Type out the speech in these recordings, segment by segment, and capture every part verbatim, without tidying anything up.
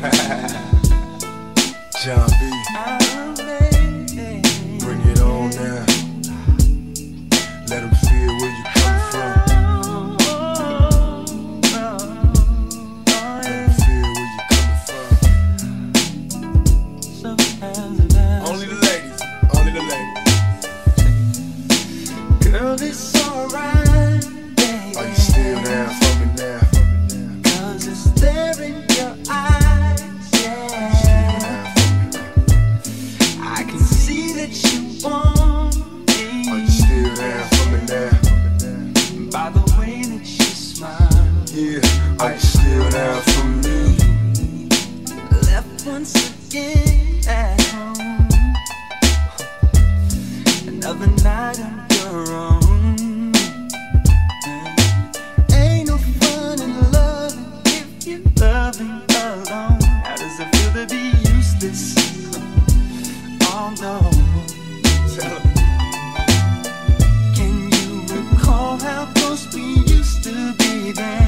Jon B, bring it on now. Let them feel where you come from. Let them feel where you coming from. Only the ladies, only the ladies. Girl, it's alright, baby. Are you still down for me now? Cause it's there in your eyes, yeah. I can see that you want me. Are you still down for me now? By the way that you smile. Yeah, are you still down for me? Left once again at home. Another night on your own. Ain't no fun in loving if you're loving alone. How does it feel to be useless? Oh no. Tell 'em. Can you recall how close we used to be then?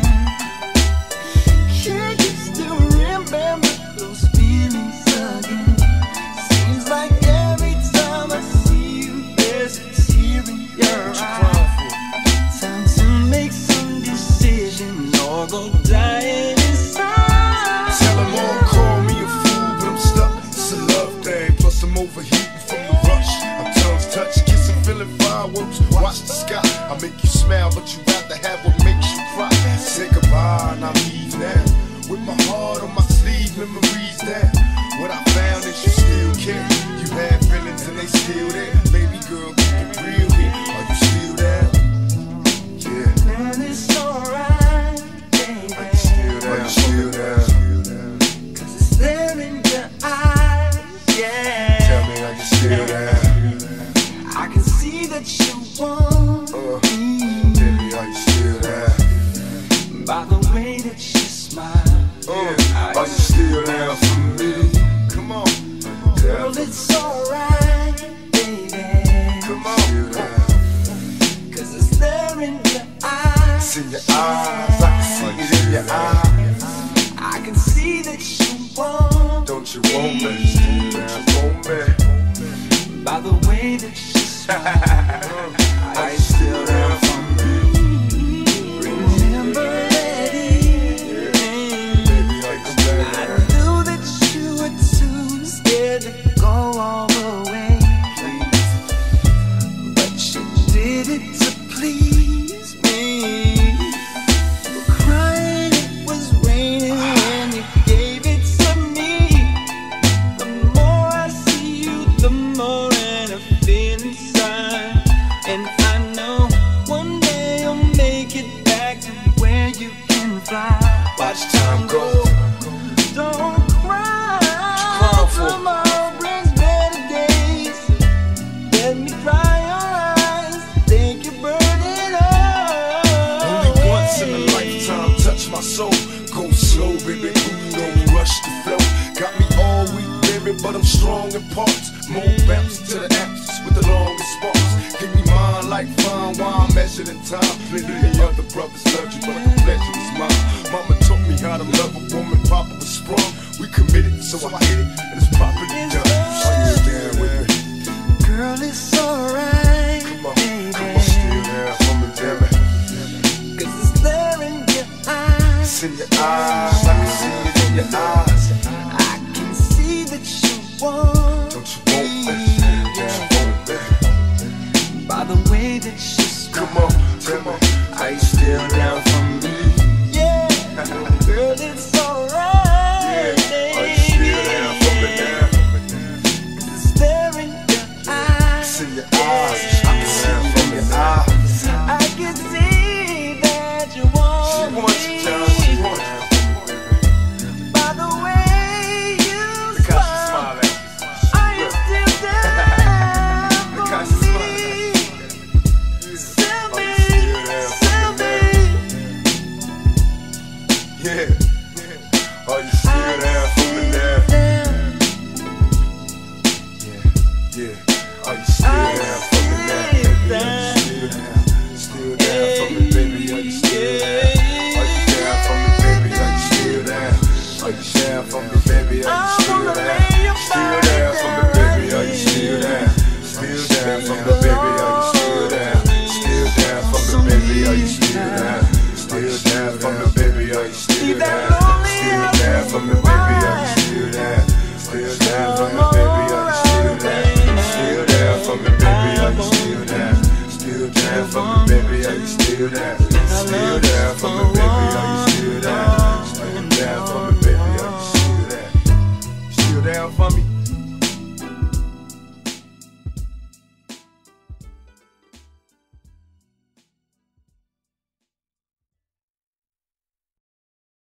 Can you still remember those feelings again? Seems like every time I see you, there's a tear in your What you eye. crying for? Time to make some decision or go dying inside. Tell them all call me a fool, but I'm stuck. It's a love thing, plus I'm overheating from the rush. I'm tongues touch, kissing, feeling fireworks. Watch the sky, I make you smile, but you rather have what makes you cry. Say goodbye and I leave now, with my heart on my sleeve, memories down. What I found is you still care. You had feelings and they still there. Baby girl, keep it real here. Are you still there? Yeah. And it's alright, baby. Are you still there? Are you still there? Cause it's there in your eyes, yeah. Tell me, are you still there? I can see that you want Uh, me. baby, are you still there? By the way that you smile. Uh, are you still there for me? Come on, Girl, it's alright, baby. come on. Still there. Cause it's there in your eyes. It's in your eyes, I can see it in your eyes. I can see that you want. Don't you want me? Don't you want me? By the way that you smile. Are you still there for me? Remember that evening. Baby, are you still I there? knew that you were too scared to go all the way. But you did it to please me. You were crying, it was raining when you gave it to me. The more I see you, the more and I feel inside. And I know one day you'll make it back to where you can fly. Watch time go. Don't cry. crying for? Tomorrow brings better days. Let me dry your eyes. Think you're burning up. Only once in a lifetime, touch my soul. Go slow, baby, don't rush the flow. Got me all weak, baby, but I'm strong in parts. More bounce to the axis with the longest sparks. Give me mine like fine wine, measured in time. Plenty of other brothers loved you, but the pleasure was mine. Mama taught me how to love a woman, Papa was sprung. We committed, so I hit it, and it's properly done. Are you still with me? Girl, it's alright, Come on, baby. come on, still there for me, baby. Cause it's there in your eyes. It's in your eyes, I can see it in your eyes. I can see that you want. Don't you want me? Don't you want me? By the way that you smile. Come on, tell me, are you still down for me? Yeah, girl, it's alright, Yeah, are you still down for me now? Cause it's there in your eyes. It's in your eyes, I can see it in your eyes. I can see that you want She wants you, John, me. she wants you. By the way you Look how she smile. smile at you. Are you still there Look how for she smile me? Tell Are me, you still there for tell me me. Yeah, are you still down for me now? Yeah, yeah, are you still down for me now? Still down, still down for me, baby, are you still down? Are you down for me, baby, are you still down? Are you down for me, baby? I wanna let